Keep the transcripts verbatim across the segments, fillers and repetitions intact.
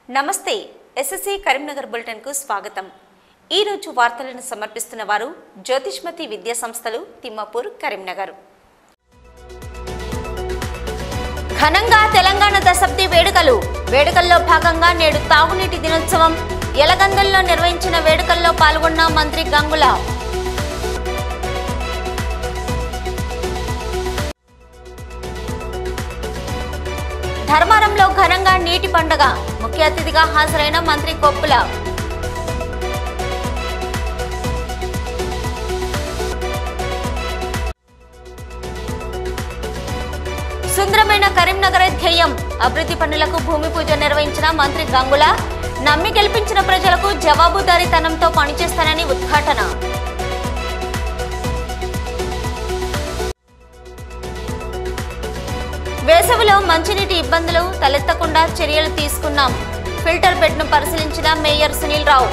నమస్తే SSC Karimnagar bulletin కు స్వాగతం। ఈ రోజు వార్తలను సమర్పిస్తున్న వారు జ్యోతిష్మతి విద్యా సంస్థలు తిమ్మాపూర్ కరీంనగర్। ఘనంగా తెలంగాణ దశాబ్ది వేడుకలు వేడుకల్లో భాగంగా నేడు తాగునీటి దినోత్సవం యలగందల్లో నిర్వహించిన వేడుకల్లో పాల్గొన్న మంత్రి గంగుల। ధర్మారంలో ఘనంగా నీటి పండుగ ముఖ్య అతిథిగా హాజరైన మంత్రి కొప్పుల। సుందరమైన కరీంనగర్ ధ్యేయం అభివృద్ధి పనులకు భూమి పూజ నిర్వహించిన మంత్రి గంగుల। నమ్మి గెలిపించిన ప్రజలకు జవాబుదారీతనంతో పనిచేస్తానని ఉద్ఘాటన। వేసవిలో మంచినీటి ఇబ్బందులు తలెత్తకుండా చర్యలు తీసుకున్నాం। ఫిల్టర్ బెడ్ ను పరిశీలించిన మేయర్ సునీల్ రావు।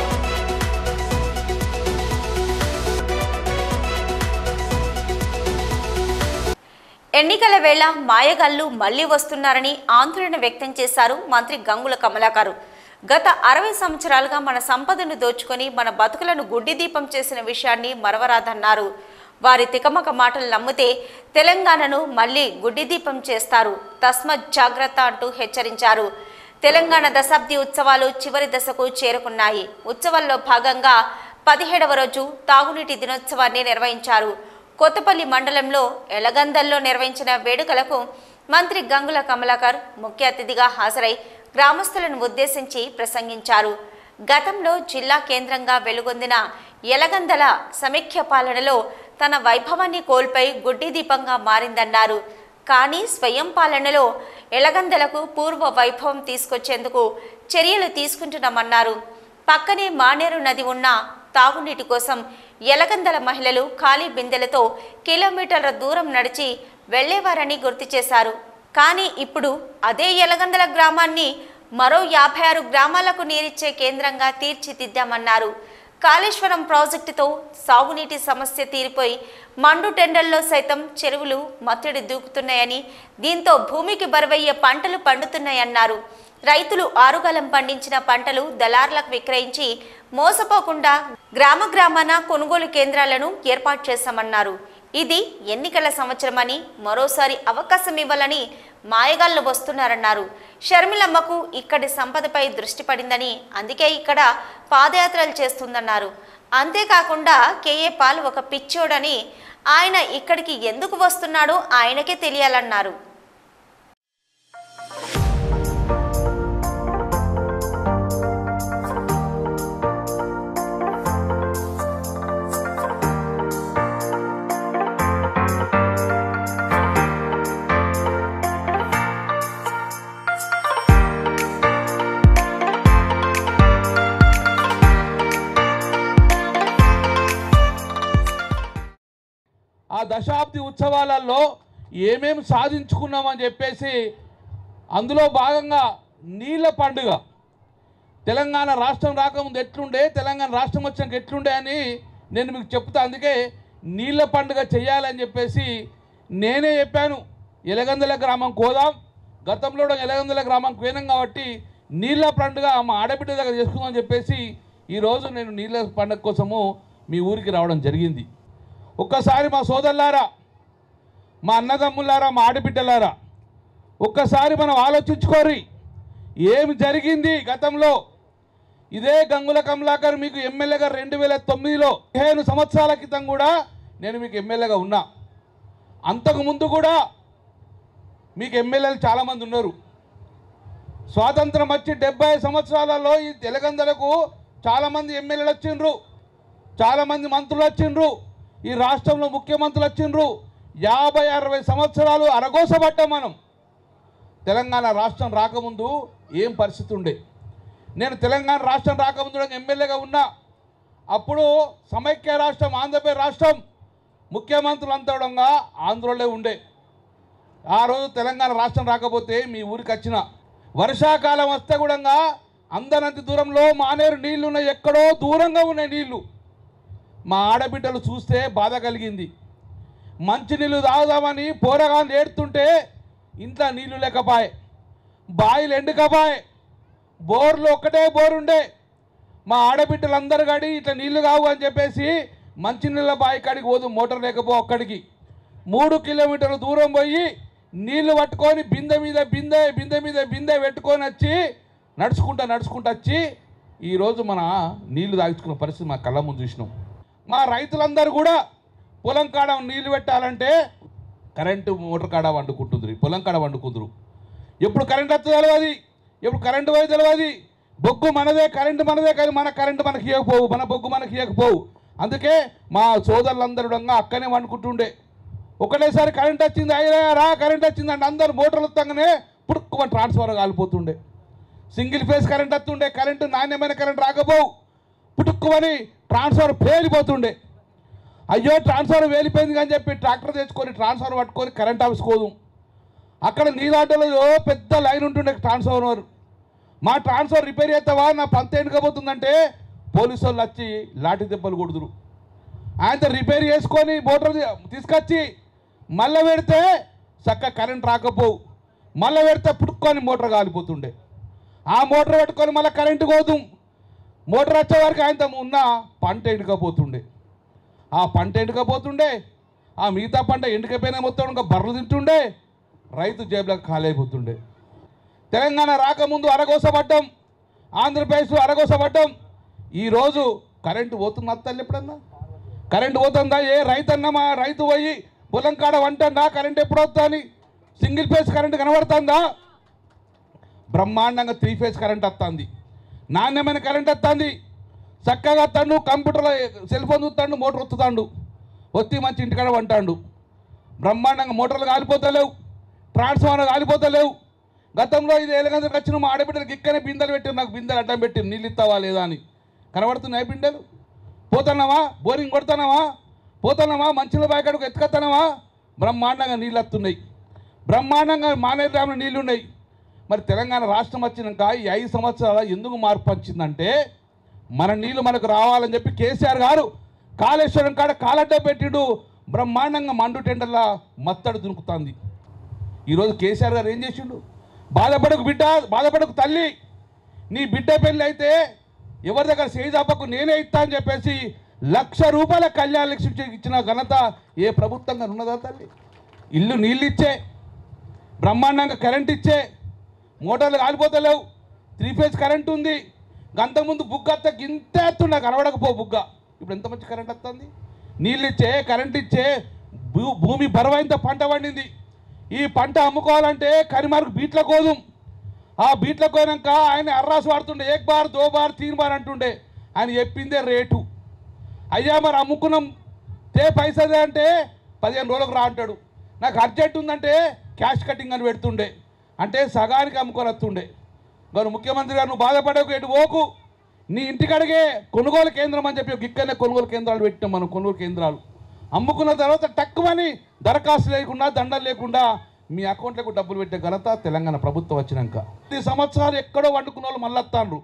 ఎన్నికల వేళ మాయగాళ్లు మళ్లీ వస్తున్నారని ఆందోళన వ్యక్తం చేశారు మంత్రి గంగుల కమలాకర్। గత అరవై సంవత్సరాలుగా మన సంపదను దోచుకొని మన బతుకులను గుడ్డి దీపం చేసిన విషయాన్ని మరవరాదన్నారు। వారి తికమక మాటలు నమ్మితే తెలంగాణను మళ్లీ గుడ్డి దీపం చేస్తారు, తస్మత్ జాగ్రత్త అంటూ హెచ్చరించారు। తెలంగాణ దశాబ్ది ఉత్సవాలు చివరి దశకు చేరుకున్నాయి। ఉత్సవాల్లో భాగంగా పదిహేడవ రోజు తాగునీటి దినోత్సవాన్ని నిర్వహించారు। కొత్తపల్లి మండలంలో యలగందల్లో నిర్వహించిన వేడుకలకు మంత్రి గంగుల కమలాకర్ ముఖ్య అతిథిగా హాజరై గ్రామస్తులను ఉద్దేశించి ప్రసంగించారు। గతంలో జిల్లా కేంద్రంగా వెలుగొందిన యలగందల సమైక్య పాలనలో తన వైభవాన్ని కోల్పోయి గుడ్డి దీపంగా మారిందన్నారు। కానీ స్వయం పాలనలో యలగందలకు పూర్వ వైభవం తీసుకొచ్చేందుకు చర్యలు తీసుకుంటున్నామన్నారు। పక్కనే మానేరు నది ఉన్న తాగునీటి కోసం యలగందల మహిళలు ఖాళీ బిందెలతో కిలోమీటర్ల దూరం నడిచి వెళ్లేవారని గుర్తు చేశారు। కానీ ఇప్పుడు అదే యలగందల గ్రామాన్ని మరో యాభై ఆరు గ్రామాలకు నీరిచ్చే కేంద్రంగా తీర్చిదిద్దామన్నారు। కాళేశ్వరం ప్రాజెక్టుతో సాగునీటి సమస్య తీరిపోయి మండు టెండర్లో సైతం చెరువులు మత్తడి దూకుతున్నాయని, దీంతో భూమికి బరువయ్యే పంటలు పండుతున్నాయన్నారు। రైతులు ఆరుగాలం పండించిన పంటలు దళార్లకు విక్రయించి మోసపోకుండా గ్రామ గ్రామాన కొనుగోలు కేంద్రాలను ఏర్పాటు చేశామన్నారు। ఇది ఎన్నికల సంవత్సరమని మరోసారి అవకాశం ఇవ్వాలని మాయగాళ్లు వస్తున్నారన్నారు। షర్మిలమ్మకు ఇక్కడి సంపదపై దృష్టి పడిందని, అందుకే ఇక్కడ పాదయాత్రలు చేస్తుందన్నారు। అంతేకాకుండా కేఏ పాల్ ఒక పిచ్చోడని, ఆయన ఇక్కడికి ఎందుకు వస్తున్నాడో ఆయనకే తెలియాలన్నారు। ఆ దశాబ్ది ఉత్సవాలలో ఏమేమి సాధించుకున్నామని చెప్పేసి అందులో భాగంగా నీళ్ళ పండుగ, తెలంగాణ రాష్ట్రం రాకముందు ఎట్లుండే, తెలంగాణ రాష్ట్రం వచ్చాక ఎట్లుండే అని నేను మీకు చెప్తా। అందుకే నీళ్ళ పండుగ చేయాలని చెప్పేసి నేనే చెప్పాను। యలగందల గ్రామం కోదాం, గతంలో కూడా యలగందల గ్రామంకి పోయినాం కాబట్టి నీళ్ళ పండుగ మా ఆడబిడ్డ దగ్గర చేసుకుందామని చెప్పేసి ఈరోజు నేను నీళ్ళ పండుగ కోసము మీ ఊరికి రావడం జరిగింది। ఒక్కసారి మా సోదరులారా, మా అన్నదమ్ములారా, మా ఆడబిడ్డలారా, ఒక్కసారి మనం ఆలోచించుకోరి ఏమి జరిగింది గతంలో। ఇదే గంగుల కమలాకర్ మీకు ఎమ్మెల్యేగా రెండు వేల తొమ్మిదిలో పదిహేను సంవత్సరాల క్రితం కూడా నేను మీకు ఎమ్మెల్యేగా ఉన్నా। అంతకుముందు కూడా మీకు ఎమ్మెల్యేలు చాలామంది ఉన్నారు। స్వాతంత్రం వచ్చి డెబ్బై సంవత్సరాలలో ఈ యలగందలకు చాలామంది ఎమ్మెల్యేలు వచ్చిండ్రు, చాలామంది మంత్రులు వచ్చిండ్రు, ఈ రాష్ట్రంలో ముఖ్యమంత్రులు వచ్చిండ్రు। యాభై అరవై సంవత్సరాలు అరగోసబట్టాం మనం। తెలంగాణ రాష్ట్రం రాకముందు ఏం పరిస్థితి ఉండే, నేను తెలంగాణ రాష్ట్రం రాకముందు ఎమ్మెల్యేగా ఉన్నా। అప్పుడు సమైక్య రాష్ట్రం ఆంధ్రప్రదేశ్ రాష్ట్రం ముఖ్యమంత్రులు అంతా కూడా ఆంధ్రలో ఉండే। ఆ రోజు తెలంగాణ రాష్ట్రం రాకపోతే మీ ఊరికి వచ్చిన వర్షాకాలం వస్తే కూడా అందనంత దూరంలో మానేరు నీళ్లు ఉన్నాయి, ఎక్కడో దూరంగా ఉన్నాయి నీళ్లు। మా ఆడబిడ్డలు చూస్తే బాధ కలిగింది। మంచినీళ్ళు తాగుదామని పోరగాళ్ళు ఏడుతుంటే ఇంట్లో నీళ్లు లేకపాయే, బాయిలు ఎండుకపాయే, బోర్లు ఒక్కటే బోర్ ఉండే. మా ఆడబిడ్డలందరూ గడి ఇట్లా నీళ్లు కావు అని చెప్పేసి మంచినీళ్ళ బావి కాడికి పోదు, మోటార్ లేకపో అక్కడికి మూడు కిలోమీటర్ల దూరం పోయి నీళ్లు పట్టుకొని బిందె మీద బిందె బిందె మీద బిందె పెట్టుకొని వచ్చి నడుచుకుంటా నడుచుకుంటూ వచ్చి ఈరోజు మన నీళ్లు తాగించుకున్న పరిస్థితి మా కళ్ళ ముందు చూసినాం. మా రైతులందరూ కూడా పొలం కాడ నీళ్లు పెట్టాలంటే కరెంటు మోటార్ కాడ వండుకుంటుంది, పొలం కాడ వండుకుందరు. ఎప్పుడు కరెంట్ వస్తుంది తెలియదు, ఎప్పుడు కరెంటు పోయి తెలియదు. బొగ్గు మనదే, కరెంటు మనదే, కానీ మన కరెంటు మనకి ఇవ్వకపోవు, మన బొగ్గు మనకి ఇవ్వకపోవు. అందుకే మా సోదరులందరూ అక్కనే వండుకుంటుండే. ఒకటేసారి కరెంట్ వచ్చింది, అయ్యా రా కరెంట్ వచ్చిందంటే అందరు మోటార్లు వస్తాగానే పుట్టుకు ట్రాన్స్ఫర్ కాలిపోతుండే. సింగిల్ ఫేజ్ కరెంట్ వస్తుండే, కరెంటు నాణ్యమైన కరెంట్ రాకపోవు, పుట్టుక్కుమని ట్రాన్స్ఫర్ పేలిపోతుండే. అయ్యో ట్రాన్స్ఫర్ వేలిపోయింది అని చెప్పి ట్రాక్టర్ తెచ్చుకొని ట్రాన్స్ఫర్ పట్టుకొని కరెంట్ ఆఫీస్ కోదు. అక్కడ నీలాటలో పెద్ద లైన్ ఉంటుండే ట్రాన్స్ఫార్మర్. మా ట్రాన్స్ఫర్ రిపేర్ చేస్తావా, నా పంత ఎండుకపోతుందంటే పోలీసు వాళ్ళు వచ్చి లాఠీ దెబ్బలు కొడుతురు. ఆయనతో రిపేర్ చేసుకొని మోటార్ తీసుకొచ్చి మళ్ళీ పెడితే చక్క కరెంట్ రాకపోవు, మళ్ళీ పెడితే పుట్టుకొని మోటార్ కాలిపోతుండే. ఆ మోటార్ పెట్టుకొని మళ్ళీ కరెంటు కోదు. మోటార్ వచ్చే వరకు ఆయనతో ఉన్న పంట ఎండుకపోతుండే. ఆ పంట ఎండుకపోతుండే, ఆ మిగతా పంట ఎండుకపోయినా మొత్తం ఇంకా బర్రెలు తింటుండే, రైతు జేబులకు ఖాళీ అయిపోతుండే. తెలంగాణ రాకముందు అరగోసపడ్డాం, ఆంధ్రప్రదేశ్ అరగోసపడ్డాం. ఈరోజు కరెంటు పోతున్నా తల్లి ఎప్పుడన్నా కరెంటు పోతుందా? ఏ రైతు అన్నమా రైతు పోయి పొలం కాడ వంటన్నా కరెంట్ ఎప్పుడు వస్తా అని సింగిల్ ఫేజ్ కరెంటు కనబడుతుందా? బ్రహ్మాండంగా త్రీ ఫేజ్ కరెంట్ వస్తుంది, నాణ్యమైన కరెంట్ వస్తుంది. చక్కగా తను కంప్యూటర్లో సెల్ ఫోన్ చూస్తాడు, మోటార్ వస్తుంతాడు, వచ్చి మంచి ఇంటికాడ వంటాడు. బ్రహ్మాండంగా మోటార్లు కాలిపోతలేవు, ట్రాన్స్ఫార్మర్ కాలిపోతలేవు. గతంలో ఇది ఎలగందరికి వచ్చిన మా ఆడబిడ్డలకు ఇక్కడనే బిందెలు పెట్టారు, నాకు బిందెలు అడ్డం పెట్టి నీళ్ళు ఇస్తావా లేదా అని. కనబడుతున్నాయి బిందెలు? పోతున్నావా? బోరింగ్ కొడుతున్నావా? పోతున్నావా? మంచిలో బాయకాడకు ఎత్తుకొస్తున్నావా? బ్రహ్మాండంగా నీళ్ళు వస్తున్నాయి, బ్రహ్మాండంగా మానేరు డ్యాంలో నీళ్ళు ఉన్నాయి. మరి తెలంగాణ రాష్ట్రం వచ్చినాక ఈ ఐదు సంవత్సరాల ఎందుకు మార్పు వచ్చిందంటే మన నీళ్ళు మనకు రావాలని చెప్పి కేసీఆర్ గారు కాళేశ్వరం కాడ కాలడ్డ పెట్టిడు. బ్రహ్మాండంగా మండు టెండర్లా మత్తడు దునుకుతుంది. ఈరోజు కేసీఆర్ గారు ఏం చేసిండు? బాధపడకు బిడ్డ, బాధపడకు తల్లి, నీ బిడ్డ పెళ్ళి అయితే ఎవరి దగ్గర సేజాపకు నేనే ఇస్తా అని చెప్పేసి లక్ష రూపాయల కళ్యాణ లక్ష్మి ఇచ్చిన ఘనత ఏ ప్రభుత్వంగా ఉన్నదా తల్లి? ఇల్లు నీళ్ళు ఇచ్చే, బ్రహ్మాండంగా కరెంట్ ఇచ్చే, మోటార్లు కాలిపోతలేవు, త్రీ ఫేజ్ కరెంట్ ఉంది. అంతకుముందు బుగ్గ అత్త గింత ఎత్తున్నా కనబడకపో బుగ్గ, ఇప్పుడు ఎంత మంచి కరెంట్ వస్తుంది. నీళ్ళు ఇచ్చే, కరెంట్ ఇచ్చే, భూ భూమి బరువైంత పంట పండింది. ఈ పంట అమ్ముకోవాలంటే కరిమార్కు బీట్ల కోదు. ఆ బీట్ల కోయినాక ఆయన అర్రాసు వాడుతుండే, ఏక్ బార్ దో బార్ తీన్ బార్ అంటుండే. ఆయన చెప్పిందే రేటు. అయ్యా మరి అమ్ముకున్నాం తే పైసదే అంటే పదిహేను రోజులకు రా అంటాడు. నాకు అర్జెంట్ ఉందంటే క్యాష్ కటింగ్ అని పెడుతుండే, అంటే సగానికి అమ్ముకొని వస్తుండే. మరి ముఖ్యమంత్రి గారు నువ్వు బాధపడకు, ఎటు పోకు, నీ ఇంటికడిగే కొనుగోలు కేంద్రం అని చెప్పి ఇక్కడనే కొనుగోలు కేంద్రాలు పెట్టినాం మనం. కొనుగోలు కేంద్రాలు అమ్ముకున్న తర్వాత తక్కువని దరఖాస్తు లేకుండా దండలు లేకుండా మీ అకౌంట్లకు డబ్బులు పెట్టే ఘనత తెలంగాణ ప్రభుత్వం వచ్చినాక. ఈ సంవత్సరాలు ఎక్కడో వండుకున్న వాళ్ళు మళ్ళీ వస్తాండ్రు.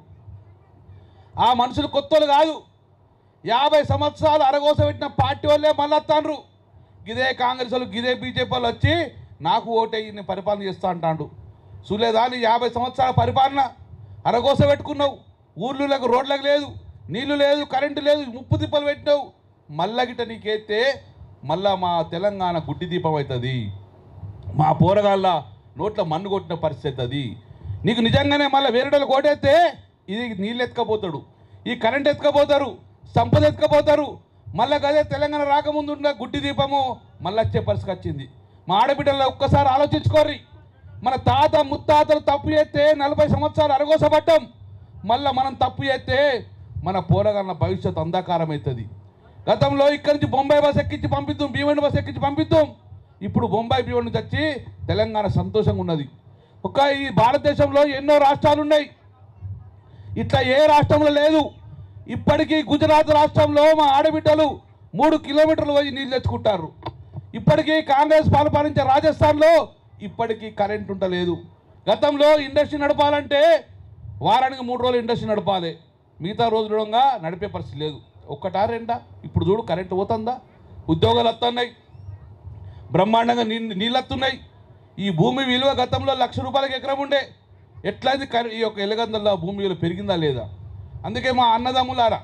ఆ మనుషులు కొత్తలు కాదు, యాభై సంవత్సరాలు అరగోస పెట్టిన పార్టీ వాళ్ళే మళ్ళీ వస్తాండ్రు. గిదే కాంగ్రెస్ వాళ్ళు, గిదే బీజేపీ వాళ్ళు వచ్చి నాకు ఓటేయి నేను పరిపాలన చేస్తా అంటాడు. సులేదా నీ యాభై సంవత్సరాల పరిపాలన? అరగోస పెట్టుకున్నావు, ఊర్లకు రోడ్లకు లేదు, నీళ్లు లేదు, కరెంటు లేదు, ముప్పు తిప్పలు పెట్టినావు. మళ్ళా గిట్ట నీకైతే మళ్ళా మా తెలంగాణ గుడ్డి దీపం అవుతుంది, మా పోరగాళ్ళ నోట్ల మన్ను కొట్టిన పరిస్థితి అది. నీకు నిజంగానే మళ్ళీ వేరేటోళ్ళు కోటేస్తే ఇది నీళ్ళు ఎత్తుకపోతాడు, ఈ కరెంట్ ఎత్తుకపోతారు, సంపద ఎత్తుకపోతారు. మళ్ళీ అదే తెలంగాణ రాకముందు ఉన్న గుడ్డి దీపము మళ్ళీ వచ్చే పరిస్థితి వచ్చింది. మా ఆడబిడ్డల్లో ఒక్కసారి ఆలోచించుకోర్రి. మన తాత ముత్తాతలు తప్పు చేస్తే నలభై సంవత్సరాలు అరగోసపడ్డాం, మళ్ళీ మనం తప్పు చేస్తే మన పోరగాళ్ళ భవిష్యత్తు అంధకారం అవుతుంది. గతంలో ఇక్కడి నుంచి బొంబాయి బస్ ఎక్కించి పంపిద్దాం, భీవండి బస్ ఎక్కించి పంపిద్దాం. ఇప్పుడు బొంబాయి భీవండి నుంచి వచ్చి తెలంగాణ సంతోషంగా ఉన్నది. ఒక ఈ భారతదేశంలో ఎన్నో రాష్ట్రాలు ఉన్నాయి, ఇట్లా ఏ రాష్ట్రంలో లేదు. ఇప్పటికీ గుజరాత్ రాష్ట్రంలో మా ఆడబిడ్డలు మూడు కిలోమీటర్లు పోయి నీళ్ళు తెచ్చుకుంటారు. ఇప్పటికీ కాంగ్రెస్ పాలించే రాజస్థాన్లో ఇప్పటికీ కరెంట్ ఉండలేదు. గతంలో ఇండస్ట్రీ నడపాలంటే వారానికి మూడు రోజులు ఇండస్ట్రీ నడపాలి, మిగతా రోజులుగా నడిపే పరిస్థితి లేదు. ఒక్కటా రెండా? ఇప్పుడు చూడు కరెంటు పోతుందా, ఉద్యోగాలు వస్తున్నాయి, బ్రహ్మాండంగా నీ నీళ్ళు వస్తున్నాయి. ఈ భూమి విలువ గతంలో లక్ష రూపాయలకి ఎకరం ఉండే, ఎట్లయితే కరి ఈ యొక్క ఎలగందల భూమిలో పెరిగిందా లేదా? అందుకే మా అన్నదమ్ములారా,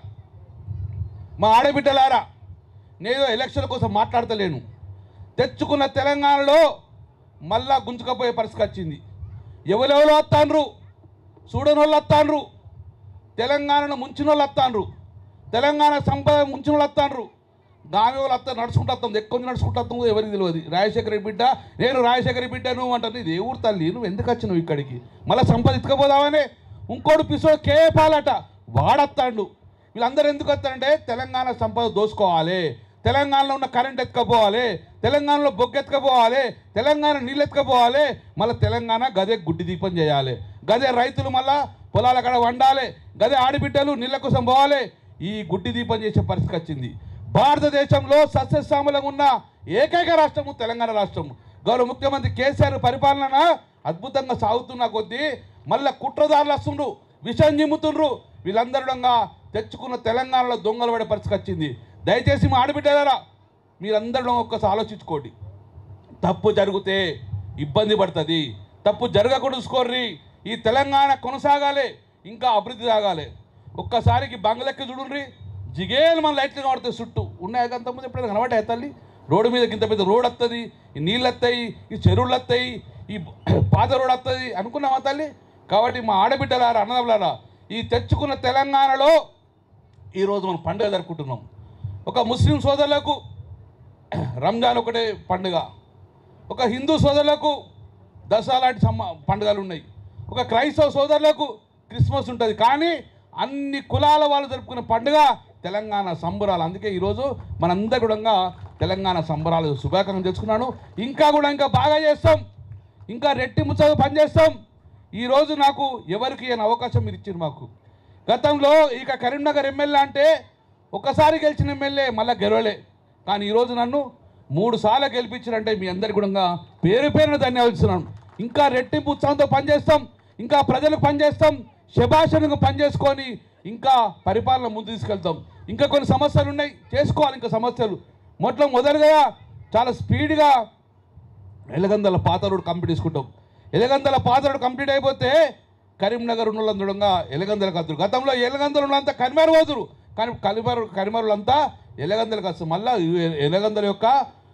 మా ఆడబిడ్డలారా, నేను ఎలక్షన్ల కోసం మాట్లాడతలేను. తెచ్చుకున్న తెలంగాణలో మళ్ళా గుంజుకపోయే పరిస్థితి వచ్చింది. ఎవరెవరు వస్తాండ్రు, చూడని వాళ్ళు వస్తాండ్రు, తెలంగాణను ముంచిన వాళ్ళు వస్తాండ్రు, తెలంగాణ సంపద ముంచిన వాళ్ళు వస్తాండ్రు. గామె వాళ్ళు వస్తా నడుచుకుంటూ వస్తుంది, ఎక్కువ నడుచుకుంటూ వస్తుందో ఎవరికి తెలియదు. రాజశేఖర బిడ్డ, నేను రాజశేఖర బిడ్డ నువ్వు అంటాను. ఇది ఏ ఊరు తల్లి, నువ్వు ఎందుకు వచ్చినావు ఇక్కడికి? మళ్ళీ సంపద ఎత్తుకపోదామనే ఇంకోటి పిసోడు కే పాలట వాడత్తాండు. వీళ్ళందరూ ఎందుకు వస్తారంటే తెలంగాణ సంపద దోసుకోవాలి, తెలంగాణలో ఉన్న కరెంట్ ఎత్తుకపోవాలి, తెలంగాణలో బొగ్గు ఎత్తుకపోవాలి, తెలంగాణ నీళ్ళు ఎత్తుకపోవాలి, మళ్ళీ తెలంగాణ గదే గుడ్డి దీపం చేయాలి, గదే రైతులు మళ్ళా పొలాల కాడ వండాలి, గదే ఆడిబిడ్డలు నీళ్ళ కోసం పోవాలి. ఈ గుడ్డి దీపం చేసే పరిస్థితి వచ్చింది. భారతదేశంలో సస్యశ్యామలంగా ఉన్న ఏకైక రాష్ట్రము తెలంగాణ రాష్ట్రము. గౌరవ ముఖ్యమంత్రి కేసీఆర్ పరిపాలన అద్భుతంగా సాగుతున్న కొద్దీ మళ్ళీ కుట్రదారులు వస్తుండ్రు, విషం చిమ్ముతుండ్రు. వీళ్ళందరూ తెచ్చుకున్న తెలంగాణలో దొంగలు పడే పరిస్థితి వచ్చింది. దయచేసి మా ఆడబిడ్డలారా, మీరందరూ ఒక్కసారి ఆలోచించుకోండి. తప్పు జరిగితే ఇబ్బంది పడుతుంది, తప్పు జరగకూడదు చూసుకోర్రి. ఈ తెలంగాణ కొనసాగాలి, ఇంకా అభివృద్ధి సాగాలి. ఒక్కసారికి బంగ్లెక్కి చూడండి, జిగేలు మన లైట్లు కనబడతాయి, చుట్టూ ఉన్నాయి అంతకుముందు ఎప్పుడైనా కనబడే తల్లి. రోడ్డు మీద ఇంత పెద్ద రోడ్ వస్తుంది, ఈ నీళ్ళు వస్తాయి, ఈ చెరువులు వస్తాయి, ఈ పాత రోడ్ వస్తుంది అనుకున్నామా తల్లి? కాబట్టి మా ఆడబిడ్డలారా, అన్నదమ్ములారా, ఈ తెచ్చుకున్న తెలంగాణలో ఈరోజు మనం పండుగ జరుపుకుంటున్నాం. ఒక ముస్లిం సోదరులకు రంజాన్ ఒకటే పండుగ, ఒక హిందూ సోదరులకు దసరా లాంటి సమ్మ పండుగలు ఉన్నాయి, ఒక క్రైస్తవ సోదరులకు క్రిస్మస్ ఉంటుంది. కానీ అన్ని కులాల వాళ్ళు జరుపుకునే పండుగ తెలంగాణ సంబరాలు. అందుకే ఈరోజు మనందరూ కూడా తెలంగాణ సంబరాలు శుభాకాంక్షలు తెలుసుకున్నాను. ఇంకా కూడా ఇంకా బాగా చేస్తాం, ఇంకా రెట్టింపు చదువు పనిచేస్తాం. ఈరోజు నాకు ఎవరికి ఏమైనా అవకాశం మీరు ఇచ్చారు మాకు. గతంలో ఇక కరీంనగర్ ఎమ్మెల్యే అంటే ఒకసారి గెలిచిన ఎమ్మెల్యే మళ్ళీ గెలవలే, కానీ ఈరోజు నన్ను మూడు సార్లు గెలిపించారంటే మీ అందరికీ కూడా పేరు పేరున ధన్యవాదిస్తున్నాను. ఇంకా రెట్టింపు ఉత్సాహంతో పనిచేస్తాం, ఇంకా ప్రజలకు పనిచేస్తాం, శభాషణకు పనిచేసుకొని ఇంకా పరిపాలన ముందు తీసుకెళ్తాం. ఇంకా కొన్ని సమస్యలు ఉన్నాయి, చేసుకోవాలి ఇంకా సమస్యలు. మొత్తం మొదలుగా చాలా స్పీడ్గా ఎలగందల పాత రోడ్ కంప్లీట్ చేసుకుంటాం. ఎలగందల పాత రోడ్ కంప్లీట్ అయిపోతే కరీంనగర్ ఉన్నందుడంగా ఎలగందలకు వస్తారు. గతంలో ఎలగందలు ఉన్నంతా కరిమారు పోతురు, కానీ కలిమారు కరిమారులంతా ఎలగందలకు వస్తారు. మళ్ళీ ఎలగందల యొక్క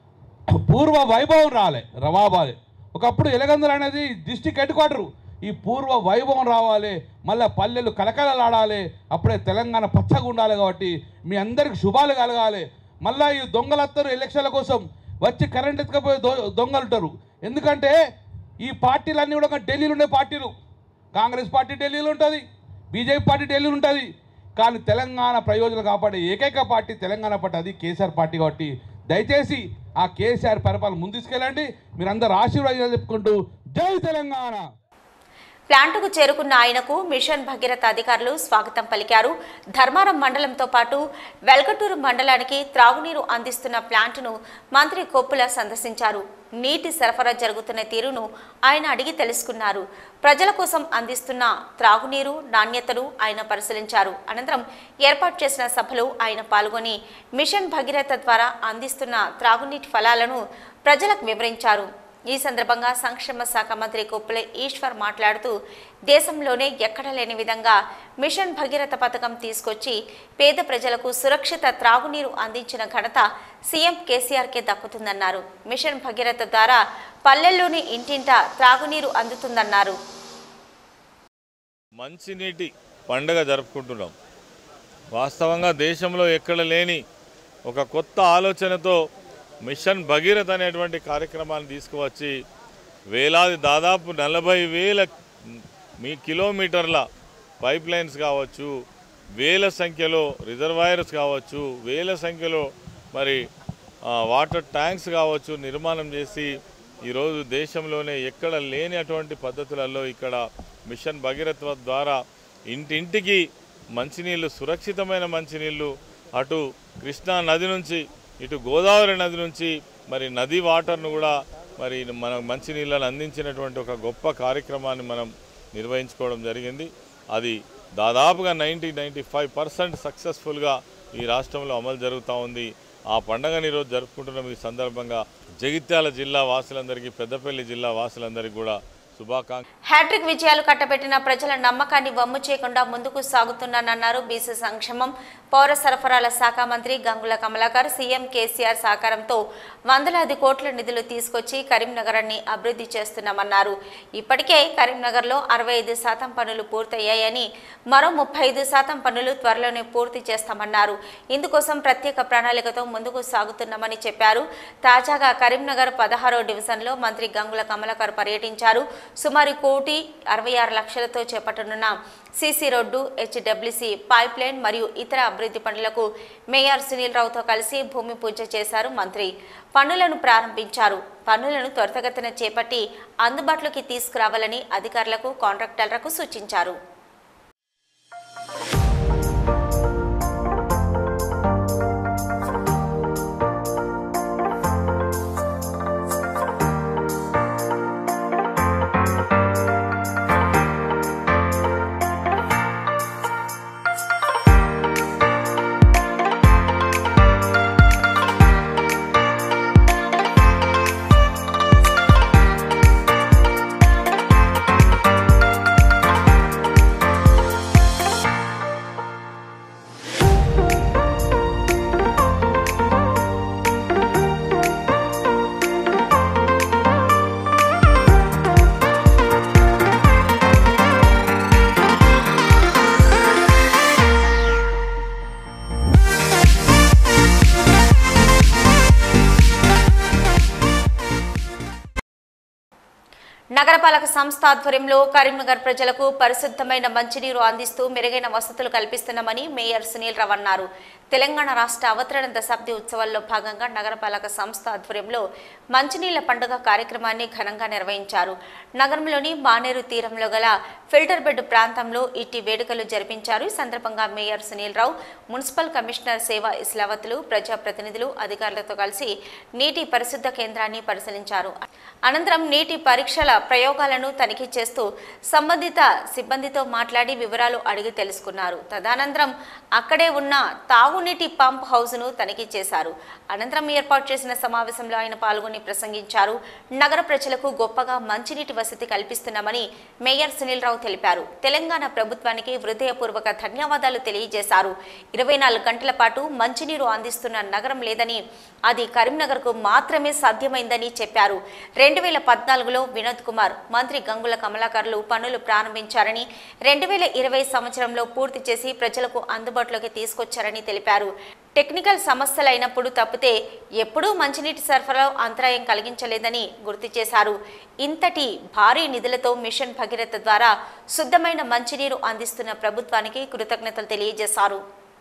పూర్వ వైభవం రాలే రవాబాలే. ఒకప్పుడు ఎలగందలు అనేది డిస్టిక్ హెడ్ క్వార్టరు. ఈ పూర్వ వైభవం రావాలి, మళ్ళీ పల్లెలు కలకలలాడాలి, అప్పుడే తెలంగాణ పచ్చగా ఉండాలి. కాబట్టి మీ అందరికి శుభాలు కలగాలి. మళ్ళీ ఈ దొంగలు వస్తారు ఎలక్షన్ల కోసం, వచ్చి కరెంట్ ఎత్తుకపోయి దొ దొంగలు ఉంటారు. ఎందుకంటే ఈ పార్టీలన్నీ కూడా ఢిల్లీలో ఉండే పార్టీలు. కాంగ్రెస్ పార్టీ ఢిల్లీలో ఉంటుంది, బీజేపీ పార్టీ ఢిల్లీలో ఉంటుంది, కానీ తెలంగాణ ప్రయోజనాలు కాపాడే ఏకైక పార్టీ తెలంగాణ పార్టీ, అది కేసీఆర్ పార్టీ. కాబట్టి దయచేసి ఆ కేసీఆర్ పరిపాలన ముందు తీసుకెళ్ళండి. మీరందరూ ఆశీర్వాదాలు చెప్పుకుంటూ జై తెలంగాణ. ప్లాంటుకు చేరుకున్న ఆయనకు మిషన్ భగీరథ అధికారులు స్వాగతం పలికారు. ధర్మారం మండలంతో పాటు వెల్గటూరు మండలానికి త్రాగునీరు అందిస్తున్న ప్లాంటును మంత్రి కొప్పుల సందర్శించారు. నీటి సరఫరా జరుగుతున్న తీరును ఆయన అడిగి తెలుసుకున్నారు. ప్రజల కోసం అందిస్తున్న త్రాగునీరు నాణ్యతను ఆయన పరిశీలించారు. అనంతరం ఏర్పాటు చేసిన సభలో ఆయన పాల్గొని మిషన్ భగీరథ ద్వారా అందిస్తున్న త్రాగునీటి ఫలాలను ప్రజలకు వివరించారు. ఈ సందర్భంగా సంక్షేమ శాఖ మంత్రి కొప్పుల ఈశ్వర్ మాట్లాడుతూ దేశంలోనే ఎక్కడ లేని విధంగా మిషన్ భగీరథ పథకం తీసుకొచ్చి పేద ప్రజలకు సురక్షిత త్రాగునీరు అందించిన ఘనత సీఎం కేసీఆర్కే దక్కుతుందన్నారు. మిషన్ భగీరథ ద్వారా పల్లెల్లోని ఇంటింట త్రాగునీరు అందుతుందన్నారు. మంచినీటి పండుగ జరుపుకుంటున్నాం. వాస్తవంగా దేశంలో ఎక్కడ లేని ఒక కొత్త ఆలోచనతో మిషన్ భగీరథ అనేటువంటి కార్యక్రమాన్ని తీసుకువచ్చి వేలాది దాదాపు నలభై వేల మీ కిలోమీటర్ల పైప్ లైన్స్ కావచ్చు, వేల సంఖ్యలో రిజర్వాయర్స్ కావచ్చు, వేల సంఖ్యలో మరి వాటర్ ట్యాంక్స్ కావచ్చు నిర్మాణం చేసి ఈరోజు దేశంలోనే ఎక్కడ లేని అటువంటి పద్ధతులలో ఇక్కడ మిషన్ భగీరథ ద్వారా ఇంటింటికి మంచినీళ్ళు, సురక్షితమైన మంచినీళ్ళు అటు కృష్ణా నది నుంచి ఇటు గోదావరి నది నుంచి మరి నది వాటర్ను కూడా మరి మన మంచినీళ్ళను అందించినటువంటి ఒక గొప్ప కార్యక్రమాన్ని మనం నిర్వహించుకోవడం జరిగింది. అది దాదాపుగా నైంటీ నైంటీ ఫైవ్ పర్సెంట్ సక్సెస్ఫుల్గా ఈ రాష్ట్రంలో అమలు జరుగుతూ ఉంది. ఆ పండుగని ఈరోజు జరుపుకుంటున్న ఈ సందర్భంగా జగిత్యాల జిల్లా వాసులందరికీ, పెద్దపల్లి జిల్లా వాసులందరికీ కూడా శుభాకాంక్ష. హ్యాట్రిక్ విజయాలు కట్టబెట్టిన ప్రజల నమ్మకాన్ని వమ్ము చేయకుండా ముందుకు సాగుతున్నానన్నారు బీసీ సంక్షేమం పౌర సరఫరాల శాఖ మంత్రి గంగుల కమలాకర్. సీఎం కేసీఆర్ సహకారంతో వందలాది కోట్ల నిధులు తీసుకొచ్చి కరీంనగరాన్ని అభివృద్ధి చేస్తున్నామన్నారు. ఇప్పటికే కరీంనగర్లో అరవై ఐదు శాతం పనులు పూర్తయ్యాయని, మరో ముప్పై ఐదు శాతం పనులు త్వరలోనే పూర్తి చేస్తామన్నారు. ఇందుకోసం ప్రత్యేక ప్రణాళికతో ముందుకు సాగుతున్నామని చెప్పారు. తాజాగా కరీంనగర్ పదహారో డివిజన్లో మంత్రి గంగుల కమలాకర్ పర్యటించారు. సుమారు కోటి అరవై ఆరు లక్షలతో చేపట్టనున్న CC road, HWC pipeline మరియు ఇతర అభివృద్ధి పనులకు మేయర్ సునీల్ రావుతో కలిసి భూమి పూజ చేశారు మంత్రి. పనులను ప్రారంభించారు. పనులను త్వరితగతిన చేపట్టి అందుబాటులోకి తీసుకురావాలని అధికారులకు, కాంట్రాక్టర్లకు సూచించారు. నగరపాలక సంస్థ ఆధ్వర్యంలో కరీంనగర్ ప్రజలకు పరిశుద్ధమైన మంచినీరు అందిస్తూ మెరుగైన వసతులు కల్పిస్తున్నామని మేయర్ సునీల్ రావు అన్నారు. తెలంగాణ రాష్ట్ర అవతరణ దశాబ్ది ఉత్సవాల్లో భాగంగా నగరపాలక సంస్థ ఆధ్వర్యంలో మంచినీళ్ల పండుగ కార్యక్రమాన్ని ఘనంగా నిర్వహించారు. నగరంలోని మానేరు తీరంలో గల ఫిల్టర్ బెడ్ ప్రాంతంలో ఇట్టి వేడుకలు జరిపించారు. ఈ సందర్భంగా mayor Sunil Rao, municipal commissioner సేవా ఇస్లావతులు, ప్రజాప్రతినిధులు, అధికారులతో కలిసి నీటి పరిశుద్ధ కేంద్రాన్ని పరిశీలించారు. అనంతరం నీటి పరీక్షల ప్రయోగాలను తనిఖీ చేస్తూ సంబంధిత సిబ్బందితో మాట్లాడి వివరాలు అడిగి తెలుసుకున్నారు. తదనంతరం అక్కడే ఉన్న తాగునీటి పంప్ హౌస్ ను తనిఖీ చేశారు. అనంతరం ఏర్పాటు చేసిన సమావేశంలో ఆయన పాల్గొని ప్రసంగించారు. నగర ప్రజలకు గొప్పగా మంచినీటి వసతి కల్పిస్తున్నామని మేయర్ సునీల్ రావు తెలిపారు. తెలంగాణ ప్రభుత్వానికి హృదయపూర్వక ధన్యవాదాలు తెలియజేశారు. ఇరవై నాలుగు గంటల పాటు మంచినీరు అందిస్తున్న నగరం లేదని, అది కరీంనగర్ కు మాత్రమే సాధ్యమైందని చెప్పారు. రెండు వేల పద్నాలుగులో వినోద్ కుమార్, మంత్రి గంగుల కమలాకర్లు పనులు ప్రారంభించారని, రెండు వేల ఇరవై సంవత్సరంలో పూర్తి చేసి ప్రజలకు అందుబాటులోకి తీసుకొచ్చారని తెలిపారు. టెక్నికల్ సమస్యలు అయినప్పుడు తప్పితే ఎప్పుడూ మంచినీటి సరఫరా అంతరాయం కలిగించలేదని గుర్తు చేశారు. ఇంతటి భారీ నిధులతో మిషన్ భగీరథ ద్వారా శుద్ధమైన మంచినీరు అందిస్తున్న ప్రభుత్వానికి కృతజ్ఞతలు తెలియజేశారు.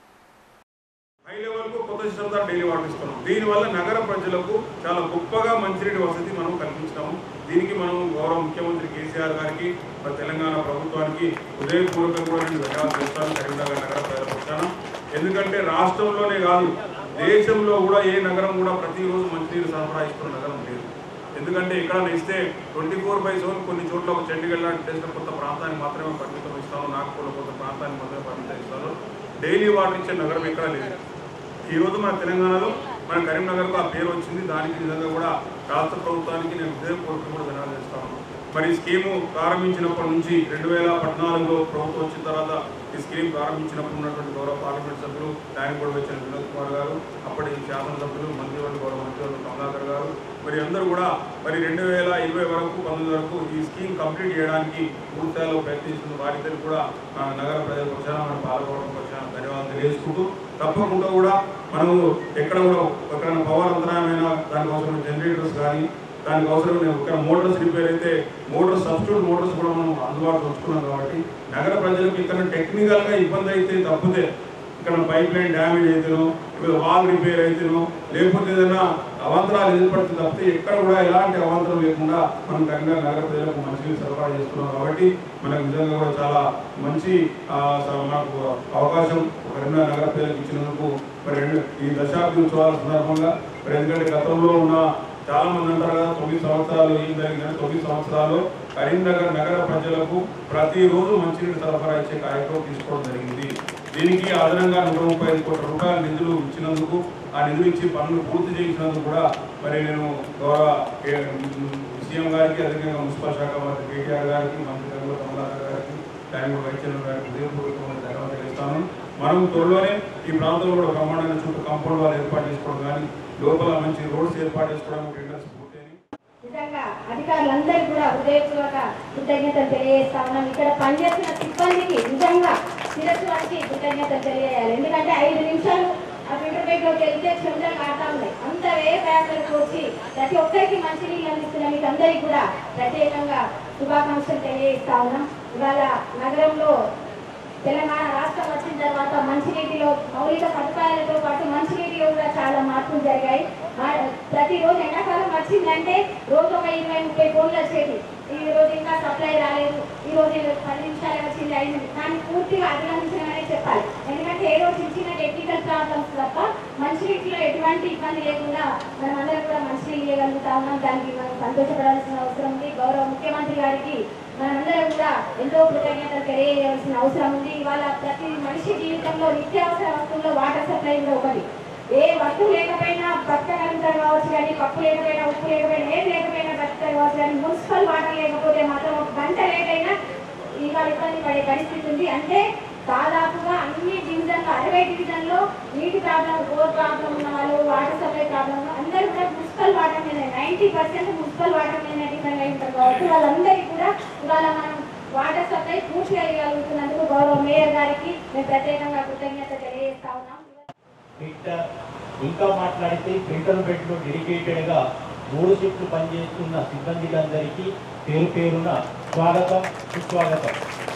హై లెవెల్కు కొత్త సిస్టమ్ ద్వారా డైలీ వాటర్ ఇస్తున్నాం. దీనివల్ల నగర ప్రజలకు చాలా గొప్పగా మంచినీటి వసతి మనం కల్పించినాము. దీనికి మనం గౌరవ ముఖ్యమంత్రి కేసీఆర్ గారికి, తెలంగాణ ప్రభుత్వానికి హృదయపూర్వకంగా నేను ధన్యవాదాలు చేస్తాను కరీంనగర్ నగర ప్రజల పక్షాన. ఎందుకంటే రాష్ట్రంలోనే కాదు, దేశంలో కూడా ఏ నగరం కూడా ప్రతిరోజు మంచినీరు సరఫరా ఇస్తున్న నగరం లేదు. ఎందుకంటే ఇక్కడ ఇస్తే ట్వంటీ ఫోర్ బై సెవెన్ కొన్ని చోట్ల ఒక చండీగఢ్ లాంటి దేశ కొత్త ప్రాంతాన్ని మాత్రమే పరిమితం ఇస్తాను, నాగపూర్లో కొత్త ప్రాంతాన్ని మాత్రమే పరిమితం ఇస్తాను. డైలీ వాటర్ ఇచ్చే నగరం ఎక్కడ లేదు. ఈరోజు మన తెలంగాణలో మన కరీంనగర్కు ఆ పేరు వచ్చింది. దానికి నిజంగా కూడా రాష్ట్ర ప్రభుత్వానికి నేను హృదయపూర్వకంగా కూడా ధన్యవాదాలు చేస్తాను. మరి ఈ స్కీము ప్రారంభించినప్పటి నుంచి రెండు వేల పద్నాలుగులో ప్రభుత్వం వచ్చిన తర్వాత ఈ స్కీమ్ ప్రారంభించినప్పుడు ఉన్నటువంటి గౌరవ పార్లమెంట్ సభ్యులు, దానికి కూడా వచ్చిన వినోద్ కుమార్ గారు, అప్పటి శాసనసభ్యులు, మంత్రివర్గ గౌరవ మంత్రివర్గ కమలాకర్ గారు, మరి అందరూ కూడా మరి రెండు వేల ఇరవై వరకు పంతొమ్మిది వరకు ఈ స్కీమ్ కంప్లీట్ చేయడానికి పూర్తిస్థాయిలో ప్రయత్నిస్తున్న వారిద్దరు కూడా నగర ప్రజల పక్షాన, మన పాలకవర్గం పక్షాన ధన్యవాదాలు తెలియజేసుకుంటూ, తప్పకుండా కూడా మనము ఎక్కడ కూడా ఎక్కడైనా పవర్ అంతరాయమైన దానికోసం జనరేటర్స్ కానీ, దానికి అవసరమైన ఇక్కడ మోటార్స్ రిపేర్ అయితే మోటార్స్ సబ్స్టిట్యూట్ మోటార్స్ కూడా మనం అందుబాటులో ఉంచుకున్నాం. కాబట్టి నగర ప్రజలకు ఇక్కడ టెక్నికల్గా ఇబ్బంది అయితే తప్పితే, ఇక్కడ పైప్ లైన్ డ్యామేజ్ అయితేనో, ఇక్కడ వాల్ రిపేర్ అయితేనో, లేకపోతే ఏదైనా అవాంతరాలు ఎదుర్పడితే తప్పితే ఎక్కడ కూడా ఎలాంటి అవాంతరం లేకుండా మనం కరీంనగర్ నగర ప్రజలకు మంచి సరఫరా చేస్తున్నాం. కాబట్టి మనకు నిజంగా కూడా చాలా మంచి మనకు అవకాశం కరీంనగర్ నగర ప్రజలకు ఇచ్చినందుకు మరి రెండు ఈ దశాబ్ది ఉత్సవాల సందర్భంగా మరి ఎందుకంటే గతంలో ఉన్న చాలా మంది అంటారు కదా, తొమ్మిది సంవత్సరాలు ఏం జరిగిందని, తొమ్మిది సంవత్సరాలు కరీంనగర్ నగర ప్రజలకు ప్రతిరోజు మంచినీటి సరఫరా ఇచ్చే కార్యక్రమం తీసుకోవడం జరిగింది. దీనికి అదనంగా నూట ముప్పై ఐదు కోట్ల రూపాయల నిధులు ఇచ్చినందుకు, ఆ నిధులు ఇచ్చి పనులు పూర్తి చేయించినందుకు కూడా మరి నేను గౌరవ సీఎం గారికి, అదేవిధంగా మున్సిపల్ శాఖ మంత్రి కేటీఆర్ గారికి, మంత్రి గంగుల కమలాకర్ గారికి, ట్యాంక్ వైద్యుల గారికి హృదయపూర్వకమైన ధన్యవాదాలు తెలుస్తాను. మనం త్వరలోనే ఈ ప్రాంతంలో కూడా బ్రహ్మాండంగా చుట్టూ కాంపౌండ్ వాళ్ళు ఏర్పాటు చేసుకోవడం కానీ, లోపల మంచి రోడ్స్ ఏర్పాటు చేసుకోవడం టెండర్స్ పూర్తయినాయి. నిజంగా అధికారులందరికీ కూడా హృదయపూర్వక కృతజ్ఞతలు తెలియజేస్తా ఉన్నాం. ఇక్కడ పనిచేసిన సిబ్బందికి నిజంగా శిరస్సు వారికి కృతజ్ఞతలు తెలియజేయాలి. ఎందుకంటే ఐదు నిమిషాలు ఆ ఫిల్టర్ బెడ్లోకి వెళ్తే చెమటలు కారుతా ఉన్నాయి. అంత వే ప్రయాసాలకు వచ్చి ప్రతి ఒక్కరికి మంచి నీళ్ళు అందిస్తున్న మీకు అందరికీ కూడా ప్రత్యేకంగా శుభాకాంక్షలు తెలియజేస్తా ఉన్నాం. ఇవాళ నగరంలో తెలంగాణ రాష్ట్రం వచ్చిన తర్వాత మంచినీటిలో మౌలిక సదుపాయాలతో పాటు మంచినీటిలో కూడా చాలా మార్పులు జరిగాయి. ప్రతిరోజు ఎండాకాలం వచ్చిందంటే రోజు ఒక ఇరవై ముప్పై ఫోన్లు వచ్చేది. ఈ రోజు ఇంకా సప్లై రాలేదు, ఈ రోజు పది నిమిషాలు వచ్చింది, అయింది. దాన్ని పూర్తిగా అభినందించడమనే చెప్పాలి. ఎందుకంటే ఏ రోజు ఇచ్చిన టెక్నికల్ ప్రాబ్లమ్స్ తప్ప మంచినీటిలో ఎటువంటి ఇబ్బంది లేకుండా మనం అందరం కూడా మంచినీళ్ళు ఇవ్వగలుగుతా ఉన్నాం. దానికి మనం సంతోషపడాల్సిన అవసరం ఉంది. గౌరవ ముఖ్యమంత్రి గారికి మనందరం కూడా ఎంతో కృతజ్ఞతలు తెలియజేయాల్సిన అవసరం ఉంది. ఇవాళ ప్రతి మనిషి జీవితంలో నిత్యావసర వస్తువుల్లో వాటర్ సప్లై కూడా ఒకటి. ఏ వస్తువు లేకపోయినా బతకగలుగుతారు కావచ్చు, కానీ పప్పు లేకపోయినా, ఉప్పు లేకపోయినా, ఏది లేకపోయినా బతకరు కావచ్చు, కానీ మున్సిపల్ వాటర్ లేకపోతే మాత్రం ఒక గంట లేట్ అయినా ఇవాళ ఇబ్బంది పడే పరిస్థితి ఉంది. అంటే దాదాపుగా అన్ని డివిజన్లో అరవై డివిజన్లో నీటి ప్రాబ్లం, బోర్ ప్రాబ్లం ఉన్న వాళ్ళు, వాటర్ సప్లై ప్రాబ్లం అందరూ కూడా మున్సిపల్ వాటర్ మీద నైంటీ పర్సెంట్ మున్సిపల్ వాటర్ మీద డిపెండ్ అయి ఉంటారు కాబట్టి వాళ్ళందరికీ కూడా ఇవాళ మనం వాటర్ సప్లై పూర్తిగా ఇవ్వగలుగుతున్నందుకు గౌరవ మేయర్ గారికి మేము ప్రత్యేకంగా కృతజ్ఞత తెలియజేస్తా ఉన్నాం. ఇంకా మాట్లాడితే ఫిల్టర్ బెడ్లో డెడికేటెడ్గా మూడు షిఫ్ట్లు పనిచేస్తున్న సిబ్బందిలందరికీ పేరు పేరున స్వాగతం, సుస్వాగతం.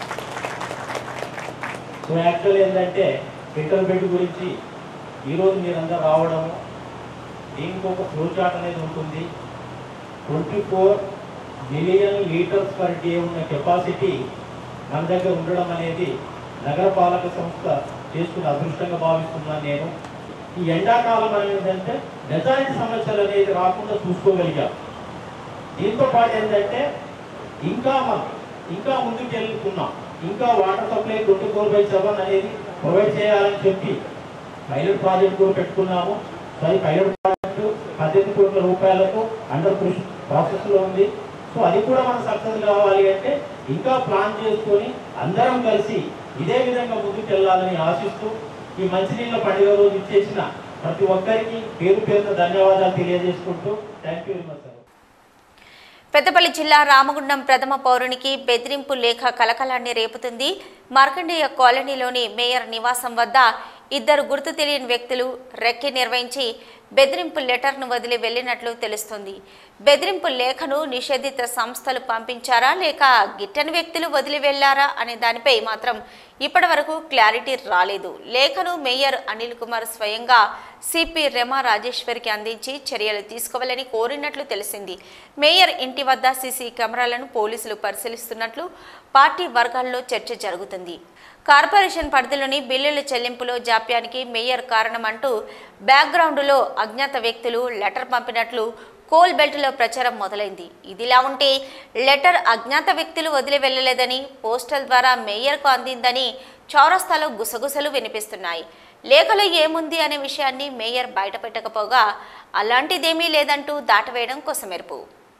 సో యాక్చువల్ ఏంటంటే ఫిల్టర్ బెడ్ గురించి ఈరోజు మీరందరూ రావడము, దీనికి ఒక ఫ్లో చార్ట్ అనేది ఉంటుంది. Twenty four million litres per day ఉన్న కెపాసిటీ మన దగ్గర ఉండడం అనేది నగరపాలక సంస్థ చేసుకున్న అదృష్టంగా భావిస్తున్నాను నేను. ఈ ఎండాకాలం ఏంటంటే నిజాయితీ సమస్యలు అనేది రాకుండా చూసుకోగలిగాం. దీంతో పాటు ఏంటంటే ఇంకా మనం ఇంకా ముందుకు వెళ్తున్నాం. ఇంకా water supply twenty four by seven అనేది ప్రొవైడ్ చేయాలని చెప్పి పైలట్ ప్రాజెక్ట్ కూడా పెట్టుకున్నాము. సో ఈ పైలట్ ప్రాజెక్టు పద్దెనిమిది కోట్ల రూపాయలకు అండర్ ప్రాసెస్లో ఉంది. సో అది కూడా మనం సక్సెస్ కావాలి అంటే ఇంకా ప్లాన్ చేసుకొని అందరం కలిసి ఇదే విధంగా ముందుకు వెళ్ళాలని ఆశిస్తూ ఈ మంచినీళ్ళ పండుగ రోజు ఇచ్చేసిన ప్రతి ఒక్కరికి పేరు పేరున ధన్యవాదాలు తెలియజేసుకుంటూ thank you very much sir. Peddapalli జిల్లా రామగుండం ప్రథమ పౌరునికి బెదిరింపు లేఖ కలకలాన్ని రేపుతుంది. మార్కండేయ కాలనీలోని మేయర్ నివాసం వద్ద ఇద్దరు గుర్తు తెలియని వ్యక్తులు రెక్కి నిర్వహించి బెదిరింపు లెటర్ను వదిలి వెళ్లినట్లు తెలుస్తుంది. బెదిరింపు లేఖను నిషేధిత సంస్థలు పంపించారా లేక గిట్టని వ్యక్తులు వదిలి వెళ్లారా అనే దానిపై మాత్రం ఇప్పటి వరకు క్లారిటీ రాలేదు. లేఖను మేయర్ అనిల్ కుమార్ స్వయంగా సిపి రెమా రాజేశ్వరికి అందించి చర్యలు తీసుకోవాలని కోరినట్లు తెలిసింది. మేయర్ ఇంటి వద్ద సీసీ కెమెరాలను పోలీసులు పరిశీలిస్తున్నట్లు పార్టీ వర్గాల్లో చర్చ జరుగుతుంది. కార్పొరేషన్ పరిధిలోని బిల్లుల చెల్లింపులో జాప్యానికి మేయర్ కారణమంటూ బ్యాక్గ్రౌండ్లో అజ్ఞాత వ్యక్తులు లెటర్ పంపినట్లు కోల్ బెల్ట్లో ప్రచారం మొదలైంది. ఇదిలా ఉంటే లెటర్ అజ్ఞాత వ్యక్తులు వదిలి వెళ్లలేదని, పోస్టల్ ద్వారా మేయర్కు అందిందని చౌరస్తాలో గుసగుసలు వినిపిస్తున్నాయి. లేఖలో ఏముంది అనే విషయాన్ని మేయర్ బయటపెట్టకపోగా అలాంటిదేమీ లేదంటూ దాటవేయడం కొసమెరుపు.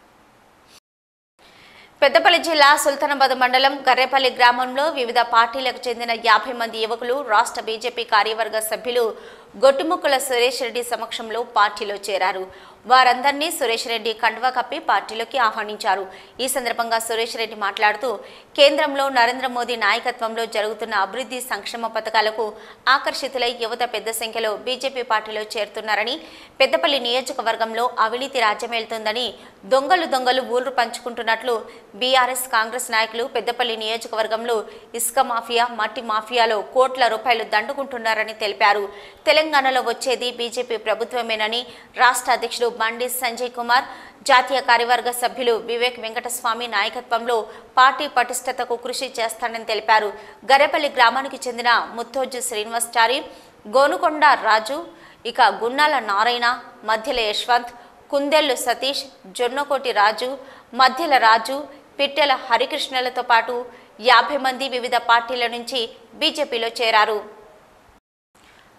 పెద్దపల్లి జిల్లా సుల్తానాబాద్ మండలం గర్రేపల్లి గ్రామంలో వివిధ పార్టీలకు చెందిన యాభై మంది యువకులు రాష్ట్ర బీజేపీ కార్యవర్గ సభ్యులు గొట్టుముక్కల సురేష్ రెడ్డి సమక్షంలో పార్టీలో చేరారు. వారందరినీ సురేష్ రెడ్డి కండువా కప్పి పార్టీలోకి ఆహ్వానించారు. ఈ సందర్భంగా సురేష్ రెడ్డి మాట్లాడుతూ కేంద్రంలో నరేంద్ర మోదీ నాయకత్వంలో జరుగుతున్న అభివృద్ధి సంక్షేమ పథకాలకు ఆకర్షితులై యువత పెద్ద సంఖ్యలో బీజేపీ పార్టీలో చేరుతున్నారని, పెద్దపల్లి నియోజకవర్గంలో అవినీతి రాజ్యమేలుతుందని, దొంగలు దొంగలు ఊళ్లు పంచుకుంటున్నట్లు బీఆర్ఎస్ కాంగ్రెస్ నాయకులు పెద్దపల్లి నియోజకవర్గంలో ఇసుక మాఫియా, మట్టి మాఫియాలో కోట్ల రూపాయలు దండుకుంటున్నారని తెలిపారు. తెలంగాణలో వచ్చేది బీజేపీ ప్రభుత్వమేనని రాష్ట్ర అధ్యక్షుడు బండి సంజయ్ కుమార్, జాతీయ కార్యవర్గ సభ్యులు వివేక్ వెంకటస్వామి నాయకత్వంలో పార్టీ పటిష్టతకు కృషి చేస్తానని తెలిపారు. గర్రేపల్లి గ్రామానికి చెందిన ముత్తోజు శ్రీనివాస్ చారి, గోనుకొండ రాజు, ఇక గున్నాల నారాయణ, మధ్యల యశ్వంత్, కుందెల్లు సతీష్, జొన్నకోటి రాజు, మధ్యల రాజు, పిట్టెల హరికృష్ణలతో పాటు యాభై మంది వివిధ పార్టీల నుంచి బీజేపీలో చేరారు.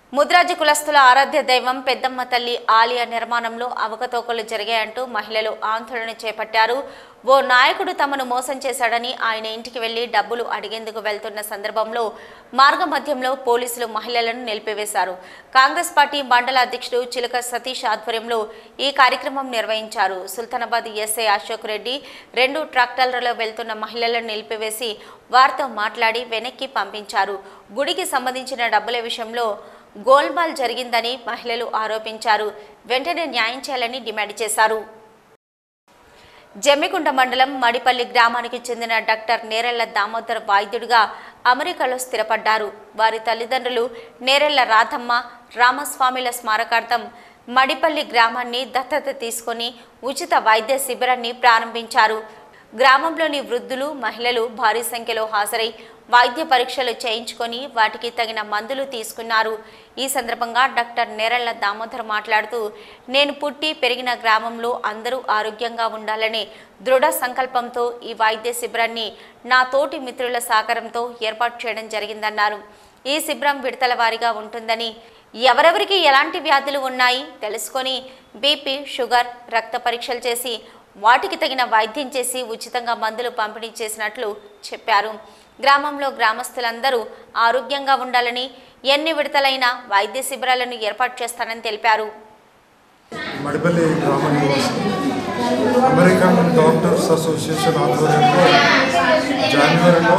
ముద్రాజు కులస్తుల ఆరాధ్య దైవం పెద్దమ్మ తల్లి ఆలయ నిర్మాణంలో అవకతవకలు జరిగాయంటూ మహిళలు ఆందోళన చేపట్టారు. ఓ నాయకుడు తమను మోసం చేశాడని ఆయన ఇంటికి వెళ్లి డబ్బులు అడిగేందుకు వెళ్తున్న సందర్భంలో మార్గమధ్యంలో పోలీసులు మహిళలను నిలిపివేశారు. కాంగ్రెస్ పార్టీ మండల అధ్యక్షుడు చిలక సతీష్ ఆధ్వర్యంలో ఈ కార్యక్రమం నిర్వహించారు. సుల్తానాబాద్ ఎస్ఐ అశోక్ రెడ్డి రెండు ట్రాక్టర్లలో వెళ్తున్న మహిళలను నిలిపివేసి వారితో మాట్లాడి వెనక్కి పంపించారు. గుడికి సంబంధించిన డబ్బుల విషయంలో గోల్మాల్ జరిగిందని మహిళలు ఆరోపించారు. వెంటనే న్యాయం చేయాలని డిమాండ్ చేశారు. జమ్మికుంట మండలం మడిపల్లి గ్రామానికి చెందిన డాక్టర్ నేరెళ్ల దామోదర్ వైద్యుడిగా అమెరికాలో స్థిరపడ్డారు. వారి తల్లిదండ్రులు నేరెళ్ల రాధమ్మ రామస్వామిల స్మారకార్థం మడిపల్లి గ్రామాన్ని దత్తత తీసుకొని ఉచిత వైద్య శిబిరాన్ని ప్రారంభించారు. గ్రామంలోని వృద్ధులు మహిళలు భారీ సంఖ్యలో హాజరై వైద్య పరీక్షలు చేయించుకొని వాటికి తగిన మందులు తీసుకున్నారు. ఈ సందర్భంగా డాక్టర్ నేరెళ్ల దామోదర్ మాట్లాడుతూ, నేను పుట్టి పెరిగిన గ్రామంలో అందరూ ఆరోగ్యంగా ఉండాలనే దృఢ సంకల్పంతో ఈ వైద్య శిబిరాన్ని నా తోటి మిత్రుల సహకారంతో ఏర్పాటు చేయడం జరిగిందన్నారు. ఈ శిబిరం విడతల వారీగా ఉంటుందని, ఎవరెవరికి ఎలాంటి వ్యాధులు ఉన్నాయి తెలుసుకొని బీపీ షుగర్ రక్త పరీక్షలు చేసి వాటికి తగిన వైద్యం చేసి ఉచితంగా మందులు పంపిణీ చేసినట్లు చెప్పారు. గ్రామంలో గ్రామస్తులందరూ ఆరోగ్యంగా ఉండాలని ఎన్ని విడతలైన వైద్య శిబిరాలను ఏర్పాటు చేస్తానని తెలిపారు. మడిపల్లి గ్రామంలో అమెరికన్ డాక్టర్స్ అసోసియేషన్ ఆధ్వర్యంలో జనవరిలో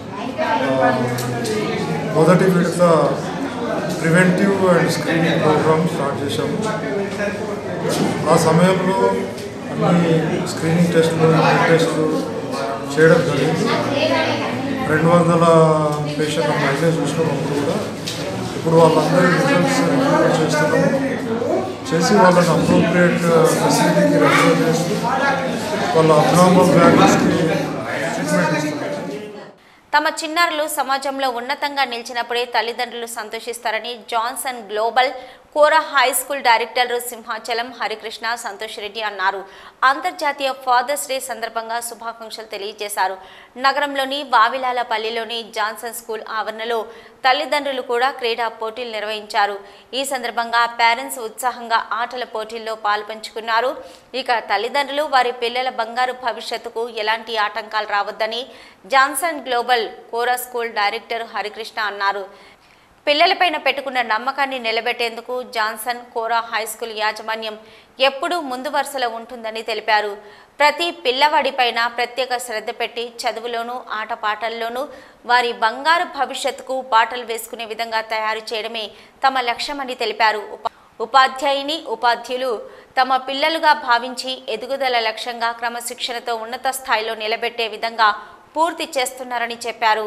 మొదటి విడత preventive and screening programme start చేశాము. ఆ సమయంలో అన్ని స్క్రీనింగ్ టెస్టులు బ్లడ్ టెస్టులు చేయడం జరిగింది. రెండు వందల పేషెంట్ అయితే చూసినప్పుడు కూడా ఇప్పుడు వాళ్ళందరూ రిజల్ట్స్ రిపోర్ట్ చేస్తున్నాము. చేసి వాళ్ళని అప్రోప్రియేట్ ఫెసిలిటీకి రెఫర్ చేస్తూ వాళ్ళ అబ్నార్మల్ వ్యాలీస్కి ట్రీట్మెంట్ ఇస్తున్నారు. తమ చిన్నారులు సమాజంలో ఉన్నతంగా నిలిచినప్పుడే తల్లిదండ్రులు సంతోషిస్తారని Johnson global Kora high school director Simhachalam Harikrishna Santosh Reddy అన్నారు. అంతర్జాతీయ ఫాదర్స్ డే సందర్భంగా శుభాకాంక్షలు తెలియజేశారు. నగరంలోని వావిలాలపల్లిలోని జాన్సన్ స్కూల్ ఆవరణలో తల్లిదండ్రులు కూడా క్రీడా పోటీలు నిర్వహించారు. ఈ సందర్భంగా పేరెంట్స్ ఉత్సాహంగా ఆటల పోటీల్లో పాల్పంచుకున్నారు. ఇక తల్లిదండ్రులు వారి పిల్లల బంగారు భవిష్యత్తుకు ఎలాంటి ఆటంకాలు రావద్దని Johnson global Kora school director Harikrishna అన్నారు. పిల్లలపైన పెట్టుకున్న నమ్మకాన్ని నిలబెట్టేందుకు జాన్సన్ కోరా హై స్కూల్ యాజమాన్యం ఎప్పుడూ ముందు వరుసలో ఉంటుందని తెలిపారు. ప్రతి పిల్లవాడిపైన ప్రత్యేక శ్రద్ధ పెట్టి చదువులోనూ ఆటపాటల్లోనూ వారి బంగారు భవిష్యత్తుకు బాటలు వేసుకునే విధంగా తయారు చేయడమే తమ లక్ష్యమని తెలిపారు. ఉపాధ్యాయుని ఉపాధ్యులు తమ పిల్లలుగా భావించి ఎదుగుదల లక్ష్యంగా క్రమశిక్షణతో ఉన్నత స్థాయిలో నిలబెట్టే విధంగా పూర్తి చేస్తున్నారని చెప్పారు.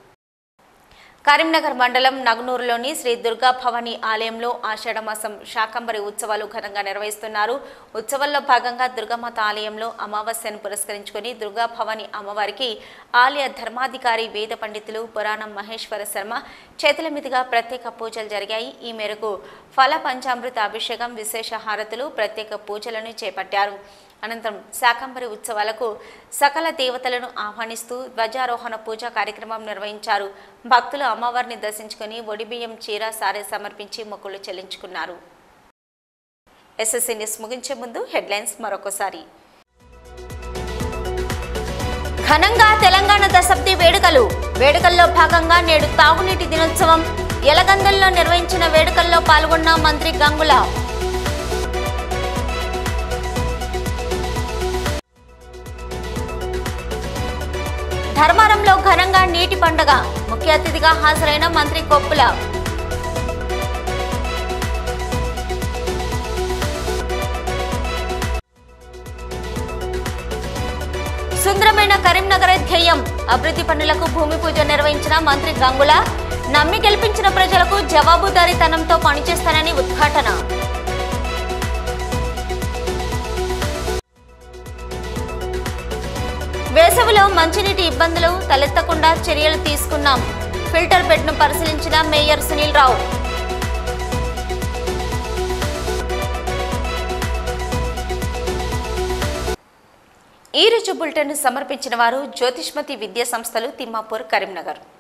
కరీంనగర్ మండలం నగనూరులోని శ్రీ దుర్గా భవానీ ఆలయంలో ఆషాఢమాసం శాకంబరి ఉత్సవాలు ఘనంగా నిర్వహిస్తున్నారు. ఉత్సవాల్లో భాగంగా దుర్గామాత ఆలయంలో అమావాస్యను పురస్కరించుకుని దుర్గా భవానీ అమ్మవారికి ఆలయ ధర్మాధికారి వేద పండితులు పురాణం మహేశ్వర శర్మ చేతుల మీదుగా ప్రత్యేక పూజలు జరిగాయి. ఈ మేరకు ఫల పంచామృత అభిషేకం, విశేష హారతులు, ప్రత్యేక పూజలను చేపట్టారు. అనంతరం శాకంబరి ఉత్సవాలకు సకల దేవతలను ఆహ్వానిస్తూ ధ్వజారోహణ పూజా కార్యక్రమం నిర్వహించారు. భక్తులు అమ్మవారిని దర్శించుకుని ఒడిబియ్యం, చీర, సారె సమర్పించి మొక్కులు చెల్లించుకున్నారు. ఎస్ఎస్సీ న్యూస్ ముగించే ముందు హెడ్లైన్స్ మరొకసారి. ఘనంగా తెలంగాణ దశాబ్ది వేడుకలు. వేడుకల్లో భాగంగా నేడు తాగునీటి దినోత్సవం. యలగందల్లో నిర్వహించిన వేడుకల్లో పాల్గొన్న మంత్రి గంగుల. ధర్మారంలో ఘనంగా నీటి పండుగ. ముఖ్య అతిథిగా హాజరైన మంత్రి కొప్పుల. సుందరమైన కరీంనగర్ ధ్యేయం. అభివృద్ధి పనులకు భూమి పూజ నిర్వహించిన మంత్రి గంగుల. నమ్మి గెలిపించిన ప్రజలకు జవాబుదారీతనంతో పనిచేస్తానని ఉద్ఘాటన. వేసవిలో మంచినీటి ఇబ్బందులు తలెత్తకుండా చర్యలు తీసుకున్నాం. ఫిల్టర్ బెడ్ను పరిశీలించిన మేయర్ సునీల్ రావు. ఈ రోజు బులెటిన్ సమర్పించిన వారు జ్యోతిష్మతి విద్యా సంస్థలు తిమ్మాపూర్, కరీంనగర్.